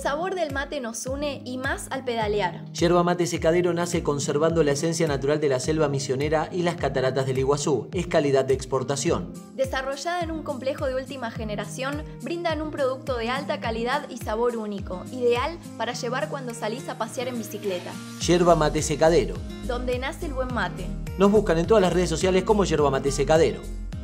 sabor del mate nos une y más al pedalear. Yerba Mate Secadero nace conservando la esencia natural de la selva misionera y las cataratas del Iguazú. Es calidad de exportación. Desarrollada en un complejo de última generación, brindan un producto de alta calidad y sabor único, ideal para llevar cuando salís a pasear en bicicleta. Yerba Mate Secadero. Donde nace el buen mate. Nos buscan en todas las redes sociales como Yerba Mate Secadero.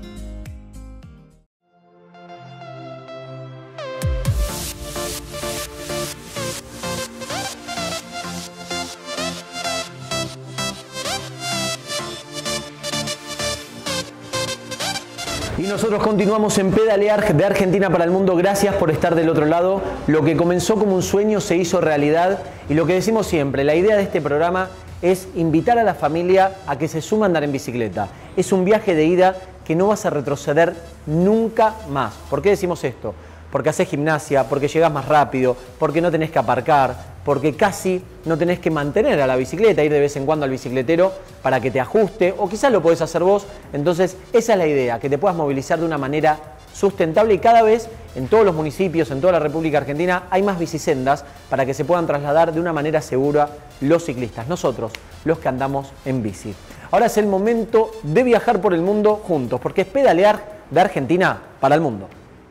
Y nosotros continuamos en Pedalear de Argentina para el Mundo. Gracias por estar del otro lado. Lo que comenzó como un sueño se hizo realidad. Y lo que decimos siempre, la idea de este programa es invitar a la familia a que se suma a andar en bicicleta. Es un viaje de ida que no vas a retroceder nunca más. ¿Por qué decimos esto? Porque haces gimnasia, porque llegás más rápido, porque no tenés que aparcar, porque casi no tenés que mantener a la bicicleta, ir de vez en cuando al bicicletero para que te ajuste, o quizás lo podés hacer vos. Entonces esa es la idea, que te puedas movilizar de una manera sustentable, y cada vez en todos los municipios, en toda la República Argentina, hay más bicisendas para que se puedan trasladar de una manera segura los ciclistas, nosotros, los que andamos en bici. Ahora es el momento de viajar por el mundo juntos, porque es Pedalear de Argentina para el Mundo.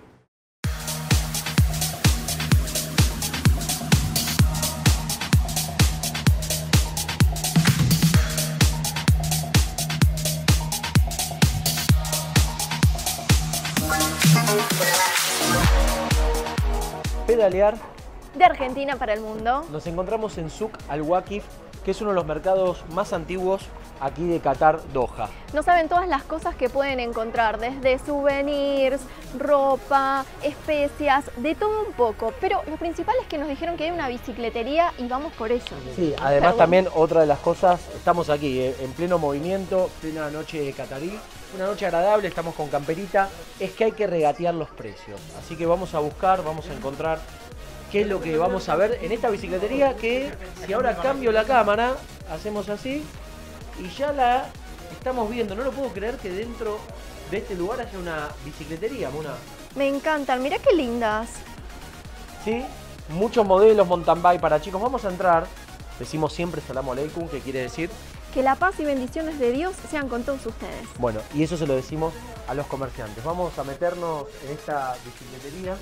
Pedalear de Argentina para el Mundo. Nos encontramos en Souk Al-Waqif, que es uno de los mercados más antiguos aquí de Qatar, Doha. No saben todas las cosas que pueden encontrar, desde souvenirs, ropa, especias, de todo un poco. Pero lo principal es que nos dijeron que hay una bicicletería y vamos por eso. Sí, además también otra de las cosas, estamos aquí en pleno movimiento, plena noche catarí, una noche agradable, estamos con camperita, es que hay que regatear los precios. Así que vamos a buscar, vamos a encontrar qué es lo que vamos a ver en esta bicicletería, que si ahora cambio la cámara, hacemos así y ya la estamos viendo. No lo puedo creer que dentro de este lugar haya una bicicletería, Muna. Me encantan, mirá qué lindas. Sí, muchos modelos mountain bike para chicos. Vamos a entrar, decimos siempre Salam Aleikum, que quiere decir que la paz y bendiciones de Dios sean con todos ustedes. Bueno, y eso se lo decimos a los comerciantes. Vamos a meternos en esta bicicletería.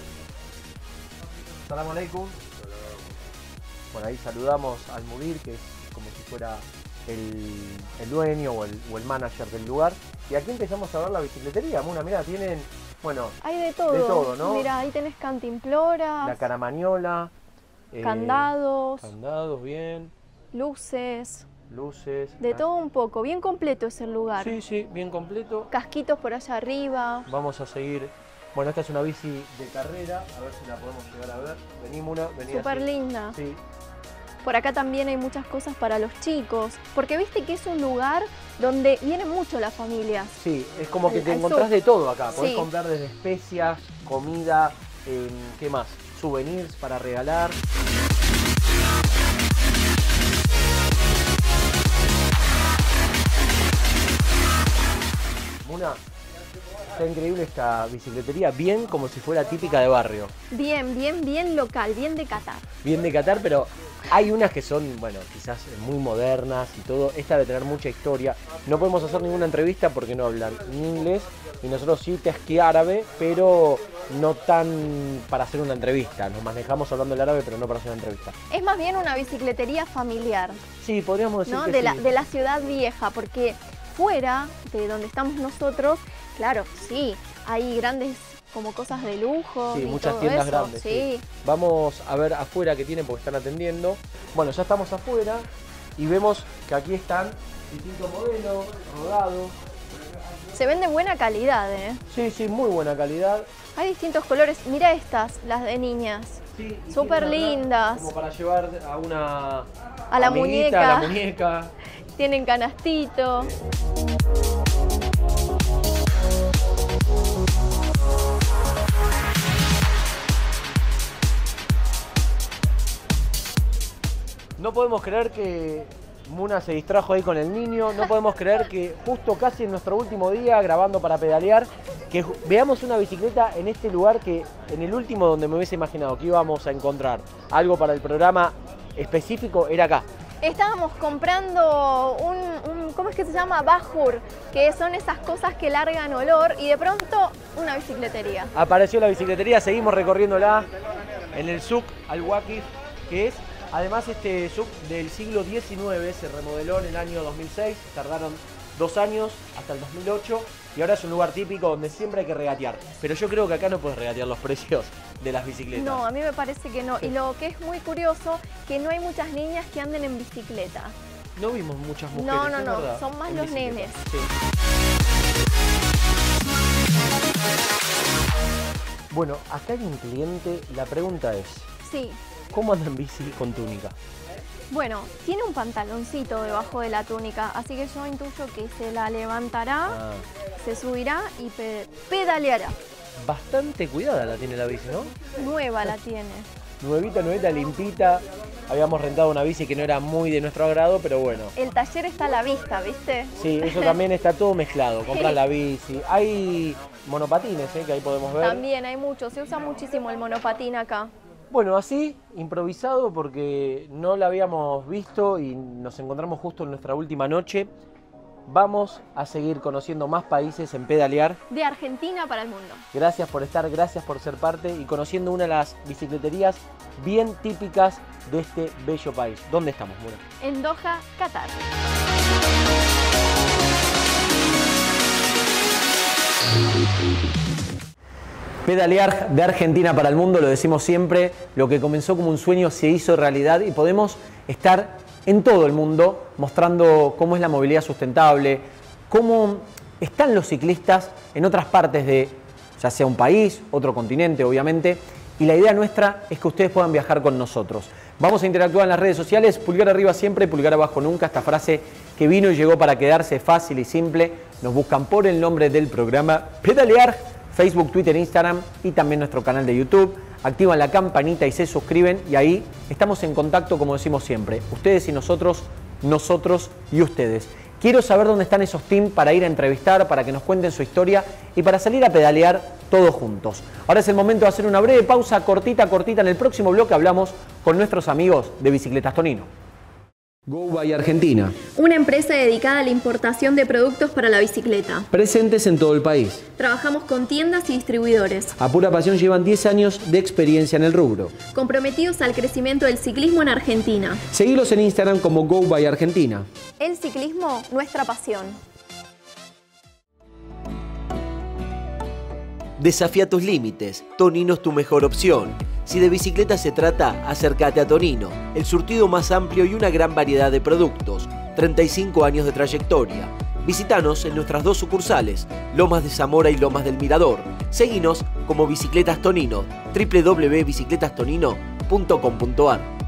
Salam Aleikum. Bueno, ahí saludamos al mudir, que es como si fuera el dueño o el manager del lugar. Y aquí empezamos a ver la bicicletería. Muna, mira, tienen, bueno, hay de todo, ¿no? Mira, ahí tenés cantimploras, la caramañola, candados, bien, luces, de todo un poco. Bien completo es el lugar. Sí, sí, bien completo. Casquitos por allá arriba. Vamos a seguir. Bueno, esta es una bici de carrera, a ver si la podemos llegar a ver. Vení, Muna, vení. Súper linda. Sí. Por acá también hay muchas cosas para los chicos, porque viste que es un lugar donde vienen mucho las familias. Sí, es como que te encontrás de todo acá. Podés sí. comprar desde especias, comida, ¿qué más? Souvenirs para regalar. Muna, está increíble esta bicicletería, bien como si fuera típica de barrio. Bien local, bien de Qatar. Bien de Qatar, pero hay unas que son, bueno, quizás muy modernas y todo. Esta debe tener mucha historia. No podemos hacer ninguna entrevista porque no hablan ni inglés, y nosotros sí tesquí árabe, pero no tan para hacer una entrevista. Nos manejamos hablando el árabe, pero no para hacer una entrevista. Es más bien una bicicletería familiar. Sí, podríamos decir, ¿no? que de la ciudad vieja, porque fuera de donde estamos nosotros, claro, sí, hay grandes como cosas de lujo. Sí, y muchas todo tiendas eso. grandes. Sí. Vamos a ver afuera qué tienen porque están atendiendo. Bueno, ya estamos afuera y vemos que aquí están distintos modelos, rodados. Se ven de buena calidad, ¿eh? Sí, sí, muy buena calidad. Hay distintos colores. Mira estas, las de niñas. Sí, súper lindas. Como para llevar a una a la amiguita, muñeca. a la muñeca. Tienen canastito. No podemos creer que Muna se distrajo ahí con el niño. No podemos creer que justo casi en nuestro último día grabando para pedalear que veamos una bicicleta en este lugar que en el último donde me hubiese imaginado que íbamos a encontrar algo para el programa específico era acá. Estábamos comprando ¿cómo es que se llama? Bajur, que son esas cosas que largan olor, y de pronto una bicicletería. Apareció la bicicletería, seguimos recorriéndola en el Souk Al-Waqif, que es, además, este Souk del siglo XIX, se remodeló en el año 2006, tardaron 2 años hasta el 2008, y ahora es un lugar típico donde siempre hay que regatear. Pero yo creo que acá no puedes regatear los precios de las bicicletas. No, a mí me parece que no. Y lo que es muy curioso, que no hay muchas niñas que anden en bicicleta. No vimos muchas mujeres. No, ¿verdad? son más los nenes. Sí. Bueno, acá hay un cliente, la pregunta es, Sí. ¿cómo anda en bici con túnica? Bueno, tiene un pantaloncito debajo de la túnica, así que yo intuyo que se la levantará, se subirá y pedaleará. Bastante cuidada la tiene la bici, ¿no? Nueva la tiene. Nuevita, limpita. Habíamos rentado una bici que no era muy de nuestro agrado, pero bueno. El taller está a la vista, ¿viste? Sí, eso también está todo mezclado. Compras la bici. Hay monopatines, que ahí podemos ver. También hay mucho, se usa muchísimo el monopatín acá. Bueno, así, improvisado, porque no la habíamos visto y nos encontramos justo en nuestra última noche. Vamos a seguir conociendo más países en Pedalear. De Argentina para el mundo. Gracias por estar, gracias por ser parte y conociendo una de las bicicleterías bien típicas de este bello país. ¿Dónde estamos, Mura? En Doha, Qatar. Pedalear de Argentina para el mundo, lo decimos siempre, lo que comenzó como un sueño se hizo realidad y podemos estar en todo el mundo mostrando cómo es la movilidad sustentable, cómo están los ciclistas en otras partes de, ya sea un país, otro continente obviamente, y la idea nuestra es que ustedes puedan viajar con nosotros. Vamos a interactuar en las redes sociales, pulgar arriba siempre, pulgar abajo nunca, esta frase que vino y llegó para quedarse, fácil y simple. Nos buscan por el nombre del programa Pedalear, Facebook, Twitter, Instagram y también nuestro canal de YouTube. Activan la campanita y se suscriben y ahí estamos en contacto, como decimos siempre. Ustedes y nosotros, nosotros y ustedes. Quiero saber dónde están esos teams para ir a entrevistar, para que nos cuenten su historia y para salir a pedalear todos juntos. Ahora es el momento de hacer una breve pausa, cortita. En el próximo bloque hablamos con nuestros amigos de Bicicletas Tonino. Go by Argentina. Una empresa dedicada a la importación de productos para la bicicleta. Presentes en todo el país. Trabajamos con tiendas y distribuidores. A pura pasión llevan 10 años de experiencia en el rubro. Comprometidos al crecimiento del ciclismo en Argentina. Seguilos en Instagram como Go by Argentina. El ciclismo, nuestra pasión. Desafía tus límites. Tonino es tu mejor opción. Si de bicicleta se trata, acércate a Tonino, el surtido más amplio y una gran variedad de productos. 35 años de trayectoria. Visítanos en nuestras 2 sucursales, Lomas de Zamora y Lomas del Mirador. Seguinos como Bicicletas Tonino, www.bicicletastonino.com.ar.